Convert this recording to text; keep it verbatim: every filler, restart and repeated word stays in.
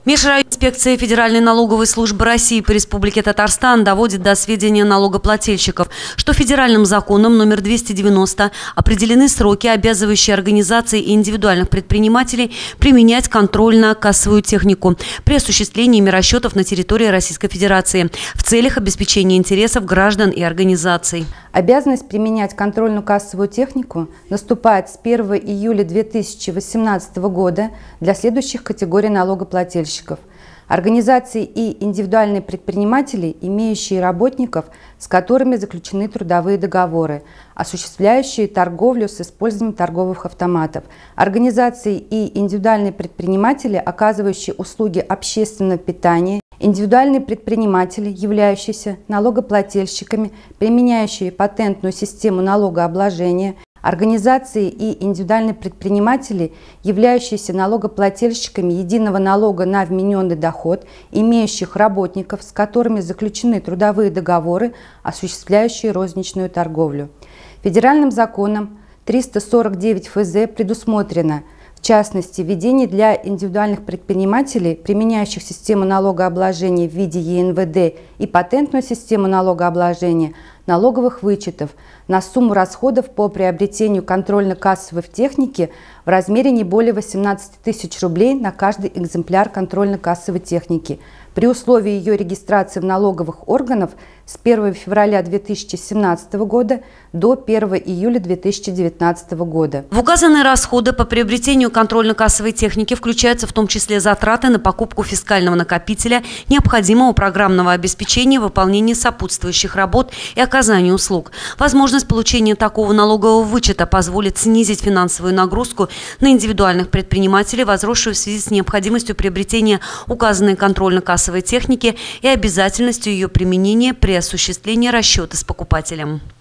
Межрайонная инспекция Федеральной налоговой службы России по Республике Татарстан доводит до сведения налогоплательщиков, что федеральным законом номер двести девяносто определены сроки, обязывающие организации и индивидуальных предпринимателей применять контрольно-кассовую технику при осуществлении миросчетов на территории Российской Федерации в целях обеспечения интересов граждан и организаций. Обязанность применять контрольно-кассовую технику наступает с первого июля две тысячи восемнадцатого года для следующих категорий налогоплательщиков. Организации и индивидуальные предприниматели, имеющие работников, с которыми заключены трудовые договоры, осуществляющие торговлю с использованием торговых автоматов, организации и индивидуальные предприниматели, оказывающие услуги общественного питания, индивидуальные предприниматели, являющиеся налогоплательщиками, применяющие патентную систему налогообложения, организации и индивидуальные предприниматели, являющиеся налогоплательщиками единого налога на вмененный доход, имеющих работников, с которыми заключены трудовые договоры, осуществляющие розничную торговлю. Федеральным законом триста сорок девять эф зэ предусмотрено, в частности, введение для индивидуальных предпринимателей, применяющих систему налогообложения в виде е эн вэ дэ и патентную систему налогообложения, налоговых вычетов на сумму расходов по приобретению контрольно-кассовой техники в размере не более восемнадцати тысяч рублей на каждый экземпляр контрольно-кассовой техники при условии ее регистрации в налоговых органах с первого февраля две тысячи семнадцатого года до первого июля две тысячи девятнадцатого года. В указанные расходы по приобретению контрольно-кассовой техники включаются в том числе затраты на покупку фискального накопителя, необходимого программного обеспечения, выполнения сопутствующих работ и оказания услуг. Возможность получения такого налогового вычета позволит снизить финансовую нагрузку на индивидуальных предпринимателей, возросшую в связи с необходимостью приобретения указанной контрольно-кассовой техники и обязательностью ее применения при осуществлении расчета с покупателем.